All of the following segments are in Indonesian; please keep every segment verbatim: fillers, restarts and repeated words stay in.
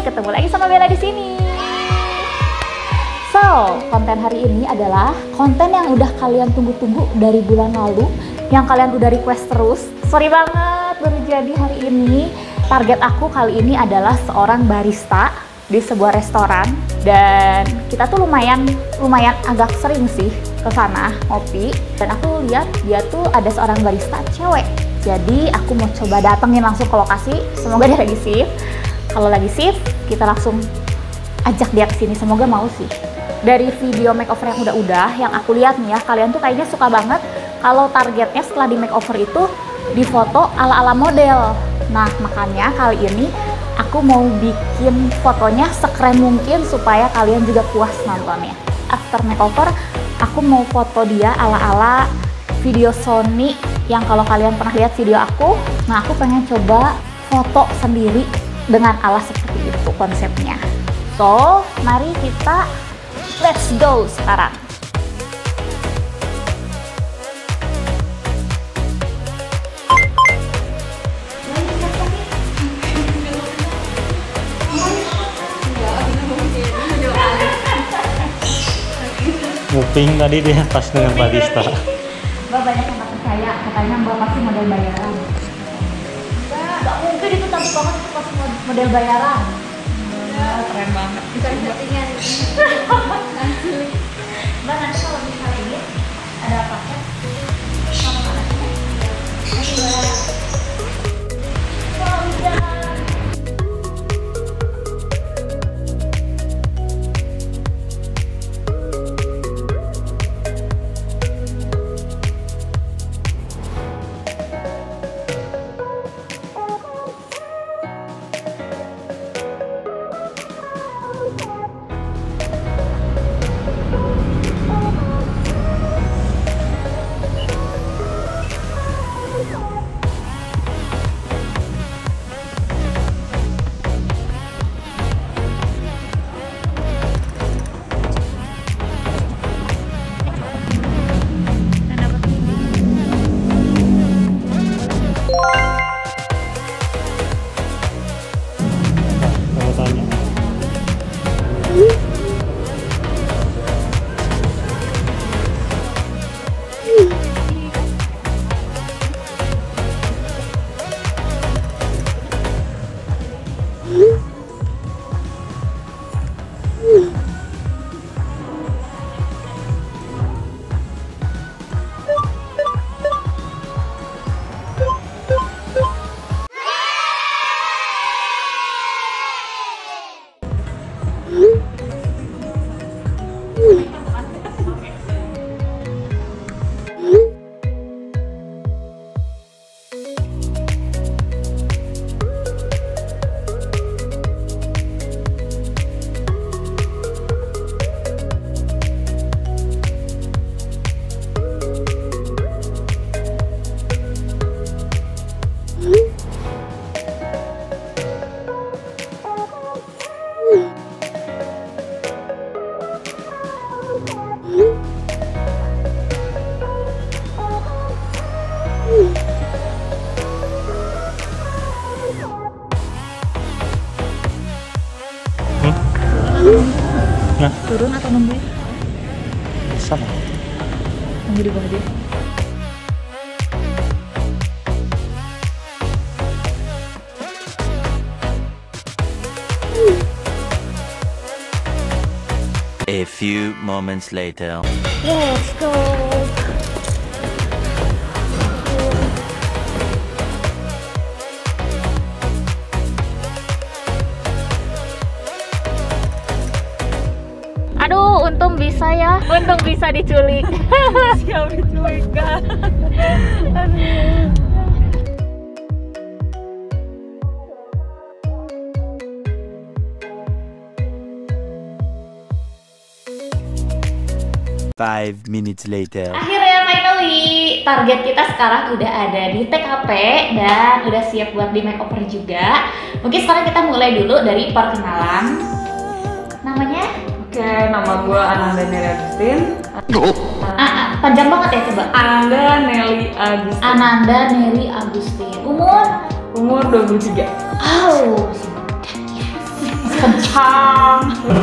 ketemu lagi sama Bella di sini. So, konten hari ini adalah konten yang udah kalian tunggu-tunggu dari bulan lalu, yang kalian udah request terus. Sorry banget baru jadi hari ini. Target aku kali ini adalah seorang barista di sebuah restoran, dan kita tuh lumayan lumayan agak sering sih ke sana ngopi, dan aku lihat dia tuh ada seorang barista cewek. Jadi aku mau coba datengin langsung ke lokasi. Semoga dia lagi shift. Kalau lagi shift, kita langsung ajak dia ke sini. Semoga mau sih. Dari video makeover yang udah-udah yang aku lihat nih ya, kalian tuh kayaknya suka banget kalau targetnya setelah di makeover itu difoto ala-ala model. Nah, makanya kali ini aku mau bikin fotonya sekeren mungkin supaya kalian juga puas nontonnya. After makeover, aku mau foto dia ala-ala video Sony yang kalau kalian pernah lihat video aku, nah aku pengen coba foto sendiri dengan ala seperti itu konsepnya. So, mari kita let's go sekarang. Nguping tadi dia pas dengan barista. Mbak banyak yang gak percaya, katanya Mbak pasti model bayaran. Mbak, gak mungkin itu cantik banget itu pasti model bayaran. Ya, keren banget. Bukan settingan. Mbak, nanti kalau misalnya ini ada paket sama anaknya. Nanti Mbak. Oh, udah. Nah, turun atau nungguin? sama. Nunggu di bawah dia. A few moments later. Let's go. Aduh, untung bisa ya. Untung bisa diculik. Siap diculik kan. Aduh. Five minutes later. Akhirnya finally target kita sekarang udah ada di T K P dan udah siap buat di makeover juga. Mungkin sekarang kita mulai dulu dari perkenalan. Namanya? Oke, nama gue Ananda Neri Agustin. Ah, ah, panjang banget ya coba. Ananda Nelly Agustin. Ananda Neri Agustin. Umur? Umur dua puluh tiga. Oh, Hang.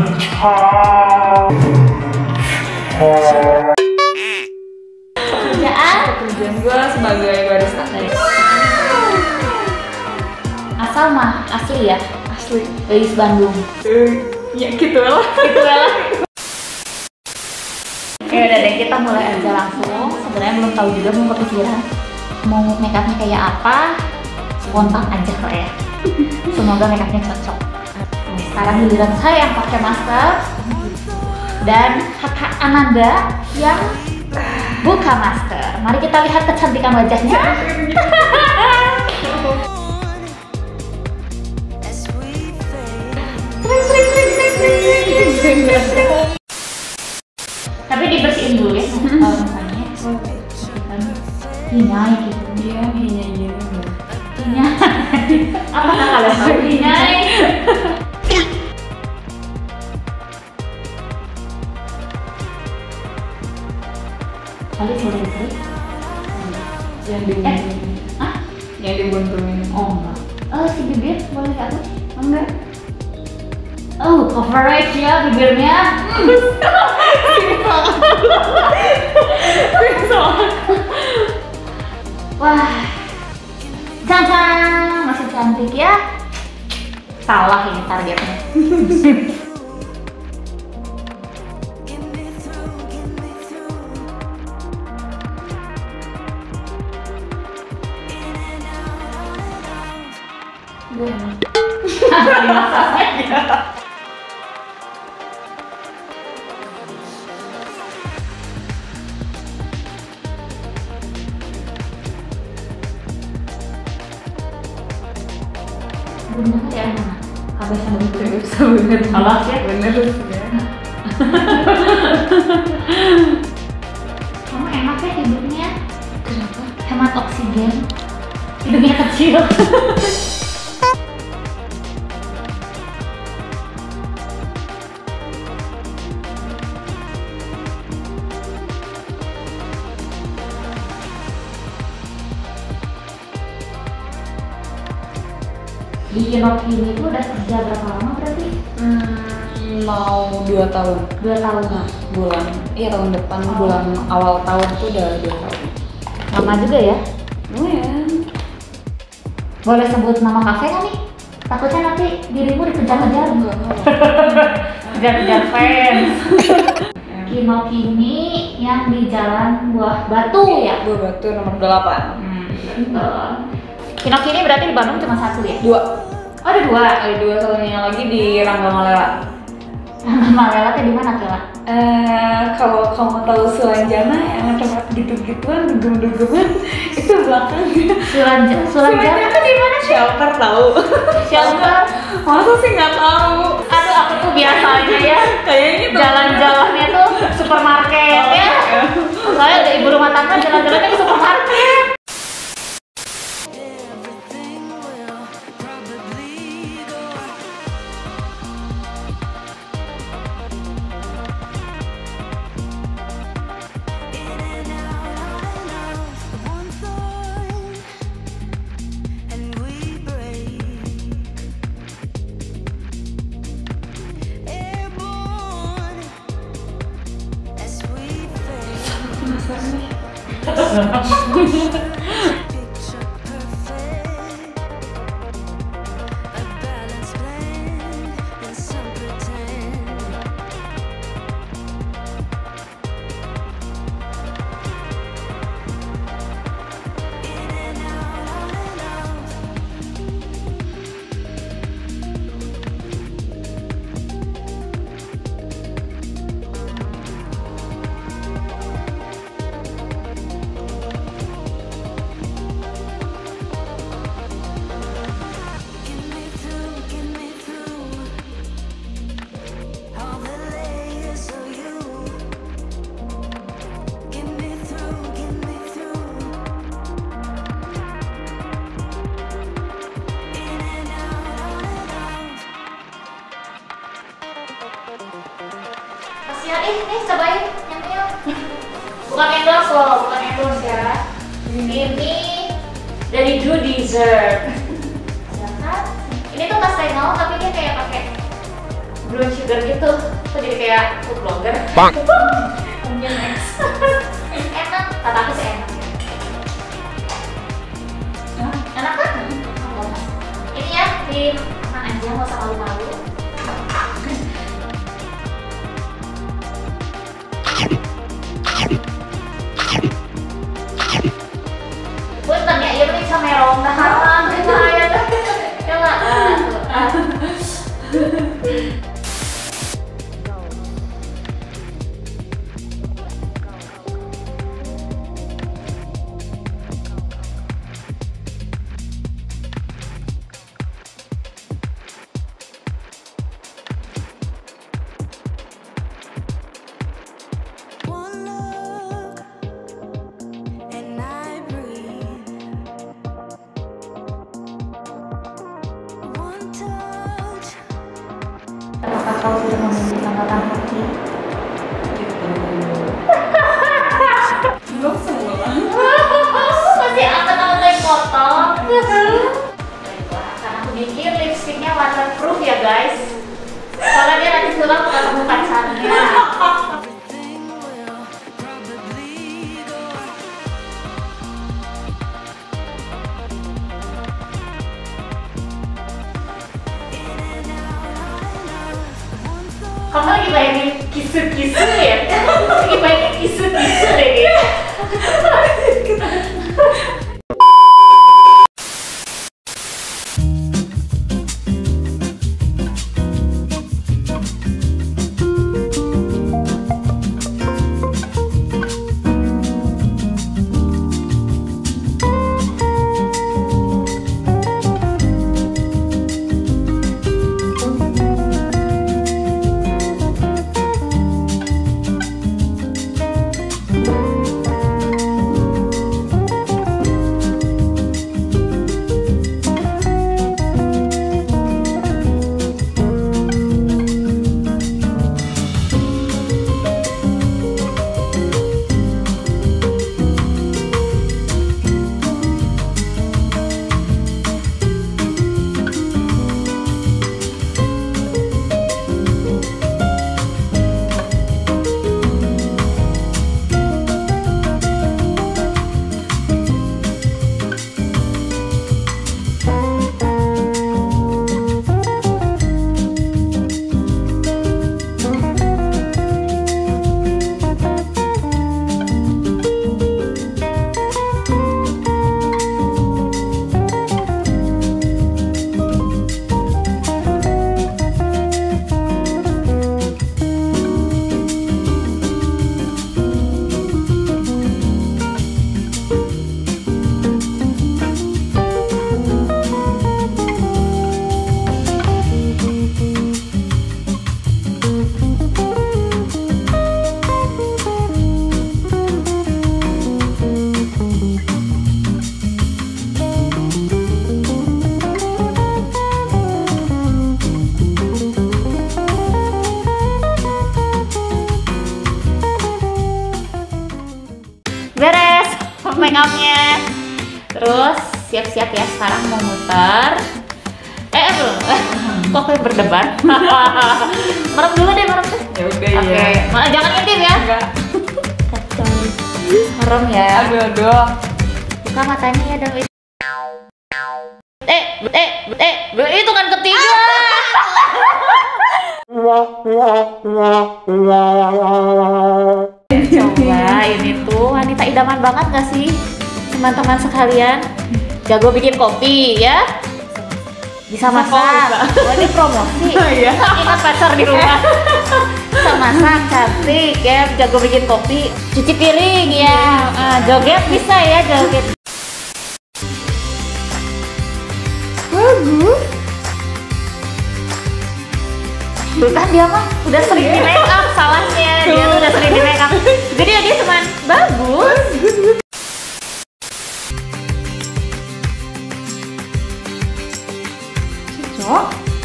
Kerjaan Pekerjaan gue sebagai barista. asal mah asli ya, Asli. Gelis Bandung. Eh, ya gitu lah. Gitu ya. Oke, udah deh, kita mulai aja langsung. Sebenarnya belum tahu juga, belum kepikiran mau make upnya kayak apa. Spontan aja lah ya. Semoga make upnya cocok. Sekarang giliran saya yang pakai masker dan kakak Ananda yang buka masker. Mari kita lihat kecantikan wajahnya. Tapi dibersihin dulu ya kalau misalnya hinyai gitu. Iya, iya, iya. Hinyai. Apakah kalian tahu hinyai? Kali boleh sih. Yang Eh, dibuntumin. ah? Yang dibuntumin. Oh enggak. Oh si bibir boleh nggak tuh? Enggak. Oh coverage ya bibirnya. Wah, cang-cang, masih cantik ya. Salah ini targetnya. Bener ya mana? Kabeh sama gitu. Bener. Alas ya. Bener ya. Kamu enak ya hidupnya? Kenapa? Hemat oksigen. Hidungnya kecil. Di Inoki ini tuh udah kerja berapa lama berarti? Hmm, mau dua tahun. Dua tahun lah. Bulan. Iya tahun depan Oh. bulan awal tahun tuh udah dua tahun. Lama juga ya? Lumayan. Boleh sebut nama kafe kan nih? Takutnya nanti dirimu dikejar-kejar. Enggak, enggak. Kejar-kejar fans. Kinoki ini yang di Jalan Buah Batu ya? Buah Batu nomor delapan. Hmm. Uh, Kinoki ini berarti di Bandung cuma satu ya? Dua. Oh ada dua. Ada dua, satunya lagi di Rangga Malela. Nama Malela tuh di mana Kela? Eh, kalau kamu tahu Sulanjana yang tempat gitu-gituan, dugem-dugeman itu belakangnya. Sulanja, Sulanjana tuh di mana sih? Shelter tahu? Shelter. Masa sih nggak tahu? Aduh aku tuh biasa aja ya. Kayaknya tuh Jalan-jalannya tuh supermarket ya. Saya udah ibu rumah tangga jalan-jalannya ke supermarket. Kasihan, eh, nih cobain yang ini. Bukan endorse loh, bukan endorse ya. Ini dari Do Dessert. Silakan. Ini tuh kastengel tapi dia kayak pakai brown sugar gitu. Aku jadi kayak food blogger. Bang. Enak, kata aku sih enak. Enak kan? Ini ya, dimakan aja, nggak usah malu-malu. Punten ya, iya penting sama merong, nah haram, ya dah. Coba, apakah kau sudah memiliki tanggapan hati? Belum semua. Masih angkat-angkat kotor. Baiklah, karena aku bikin lipstiknya waterproof ya guys. Soalnya dia nanti pulang ketemu pacarnya. Kamu lagi bayangin kisu-kisu ya? Lagi bayangin kisu-kisu deh kayaknya. Beres make upnya. Terus siap-siap ya, sekarang mau muter. Eh, eh belum. Kok kayak berdebar? Merem dulu deh, merem deh. Ya udah Oke, ya. Ma- jangan ngintip ya. Enggak. Merem ya. Aduh aduh. Buka matanya ya dong. Eh, eh, eh, itu kan ketiga. Coba ini tuh wanita idaman banget gak sih teman-teman sekalian? Jago bikin kopi ya, bisa masak. Oh, ini promosi. Iya. Ingat pacar di rumah. Bisa masak, cantik ya, jago bikin kopi, cuci piring ya, ah, joget bisa ya, joget. Bagus. Tuh kan dia mah udah sering di make up, salahnya dia tuh udah sering di make up. Jadi ya dia cuman bagus. Cocok.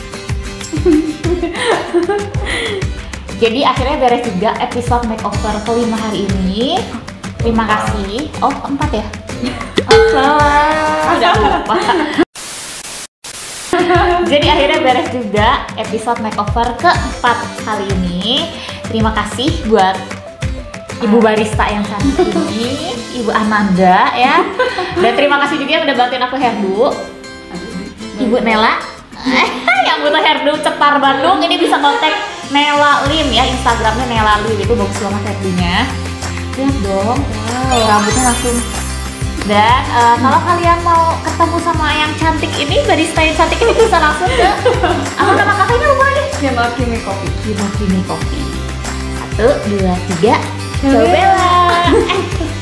Jadi akhirnya beres juga episode makeover kelima hari ini. Terima kasih. Oh, keempat ya? Oh, salah. Udah lupa. Jadi akhirnya beres juga episode makeover keempat kali ini. Terima kasih buat Ibu barista yang cantik ini, Ibu Ananda ya. Dan terima kasih juga yang udah bantuin aku hairdo, Ibu Nela. Yang butuh hairdo cetar Bandung ini bisa kontak Nela Lim ya, Instagramnya Nela Lim, itu bagus banget hairdonya. Lihat dong, wow, rambutnya langsung. Dan uh, kalau kalian mau ketemu sama yang cantik ini, barista yang cantik ini bisa langsung ke apa nama kafenya lupa nih? Himakimi Coffee. Himakimi Coffee. Satu, dua, tiga. Cobela. Eh,